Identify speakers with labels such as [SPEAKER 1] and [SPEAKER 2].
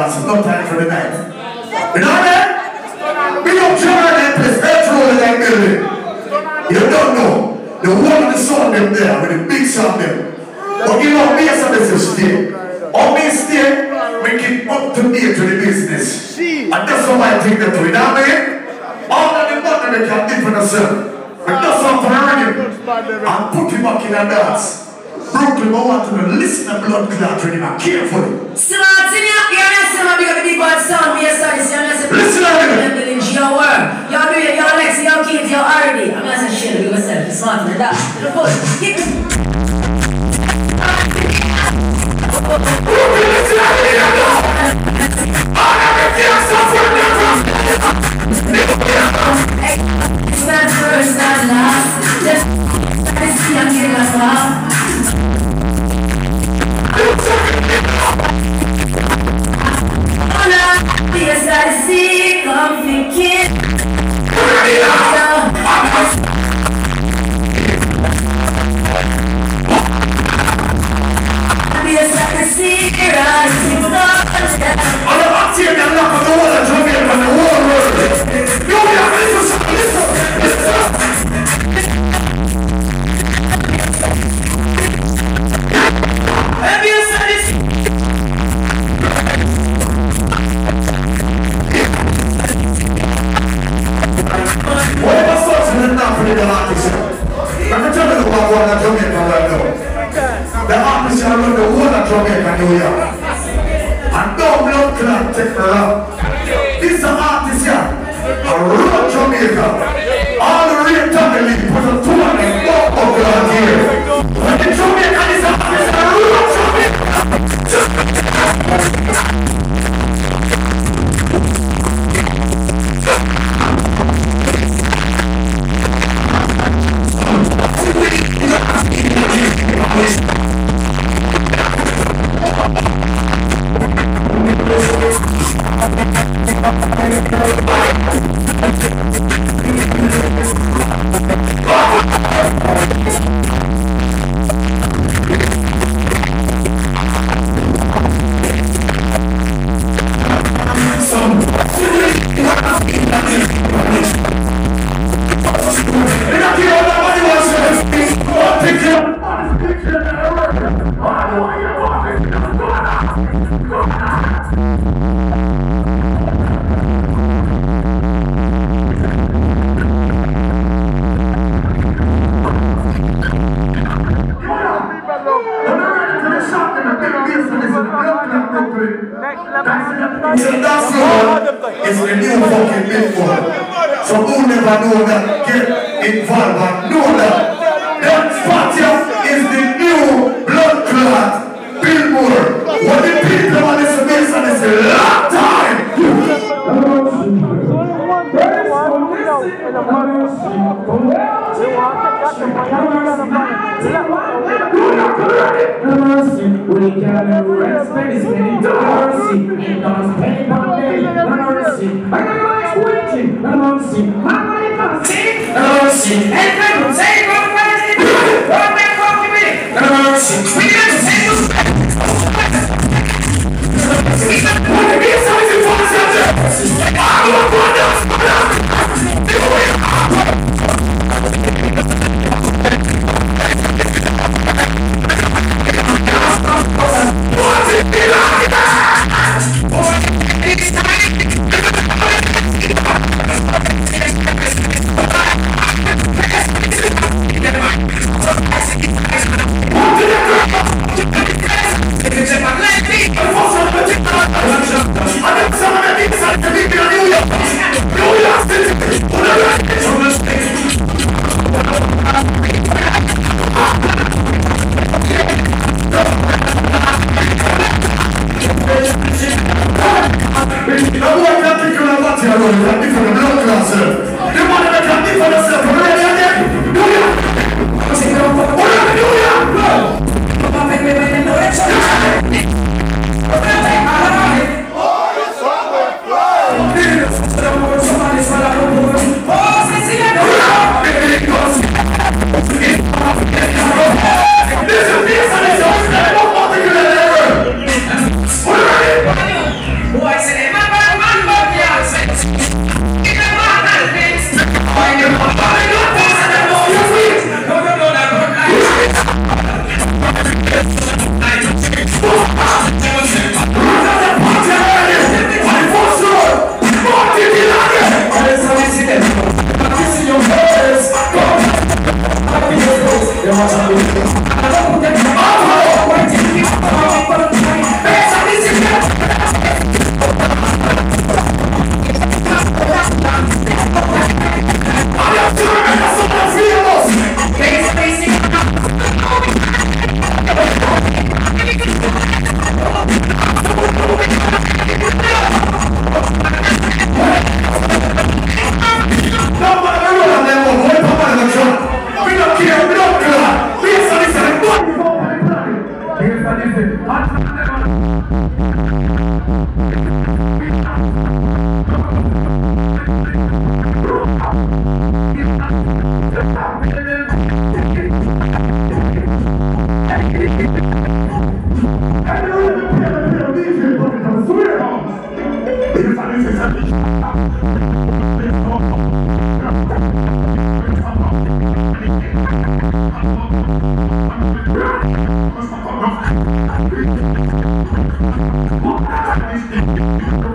[SPEAKER 1] dance. It's no time for the night. You know what I mean? We don't try that place. Petrol in that building. You don't know. The one of the song them there with the big song them. But you know, me as a business stay. Or me stay, we keep up to date to the business. And that's how I think that we, you know what I mean? All of the money we can give for themselves. We just want to run him and put him back in a dance. Brooklyn, I want to listen to blood clot with him and carefully.
[SPEAKER 2] Smart, see me up here, I'm going to be a big bad sound. We are starting to
[SPEAKER 1] listen to him.
[SPEAKER 2] Your work. You're doing your Alex, your kids, your R&D. I'm going to say shit with myself. It's smart with that. Look, it's not first, not last. Let's see, I'm getting us off. Yes, I see, come thinking. Yes, I see, rising sun.
[SPEAKER 1] I'm not seeing them knock on the wall and jumping on the wall. You have listen. Have you said it? Whatever starts in the north for the artist, I'm not telling you about one that Jamaica right now. The artist are running the whole of Jamaica, New York. And no blood clot take her up. This artist here, a real Jamaica. All the real family put a 2 and a 4 of blood here. When the Jamaica is a real Jamaica. It's the new fucking billboard. So who never know that, get involved and know that. That spot here is the new blood clot billboard. What the people on this space and it's a long time.
[SPEAKER 3] We can respect this many mercy. It does pay one day. Mercy. I got waiting. Mercy. Mercy. And then say what man talking me. Mercy. We got to say this. What the beast is in front of us? I don't want
[SPEAKER 1] What?